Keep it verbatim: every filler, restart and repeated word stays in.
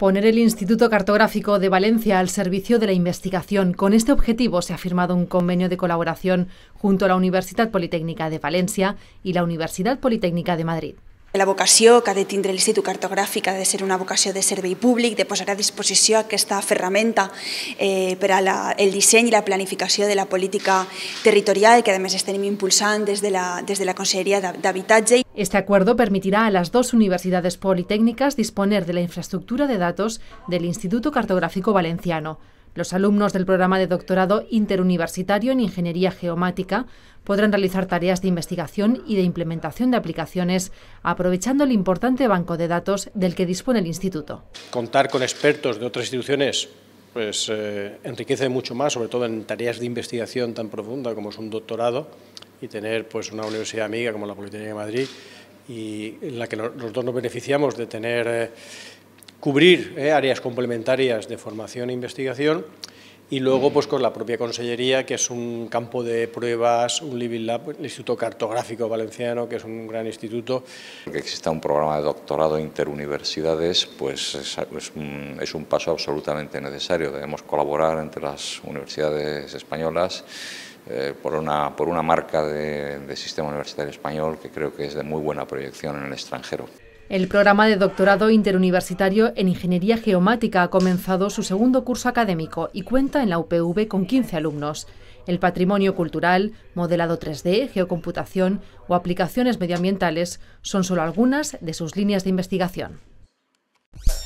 Poner el Instituto Cartográfico de Valencia al servicio de la investigación. Con este objetivo se ha firmado un convenio de colaboración junto a la Universitat Politécnica de València i la Universitat Politécnica de Madrid. La vocació que ha de tindre l'Institut Cartogràfic ha de ser una vocació de servei públic, de posar a disposició aquesta ferramenta eh, per a la, el disseny i la planificació de la política territorial, que a més estem impulsant des de la, des de la Conselleria d'Habitatge. Este acuerdo permitirá a las dos universidades politécnicas disponer de la infraestructura de datos del Instituto Cartográfico Valenciano. Los alumnos del programa de doctorado interuniversitario en Ingeniería Geomática podrán realizar tareas de investigación y de implementación de aplicaciones, aprovechando el importante banco de datos del que dispone el instituto. Contar con expertos de otras instituciones pues, eh, enriquece mucho más, sobre todo en tareas de investigación tan profunda como es un doctorado, y tener pues, una universidad amiga como la Politécnica de Madrid, y en la que los dos nos beneficiamos de tener... Eh, cubrir eh, áreas complementarias de formación e investigación, y luego pues con la propia Consellería, que es un campo de pruebas, un living lab, el Instituto Cartográfico Valenciano, que es un gran instituto. Que exista un programa de doctorado interuniversidades, pues es, es, un, es un paso absolutamente necesario. Debemos colaborar entre las universidades españolas eh, por, una, por una marca de, de sistema universitario español que creo que es de muy buena proyección en el extranjero. El programa de doctorado interuniversitario en Ingeniería Geomática ha comenzado su segundo curso académico y cuenta en la U P V con quince alumnos. El patrimonio cultural, modelado tres D, geocomputación o aplicaciones medioambientales son solo algunas de sus líneas de investigación.